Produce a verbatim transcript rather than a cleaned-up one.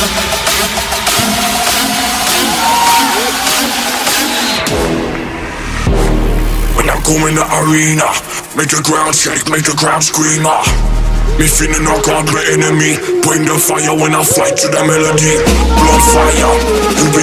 When I go in the arena, make the ground shake, make the crowd scream. Ah. Me feeling knock out the enemy. Bring the fire when I fight to the melody. Blood fire, you be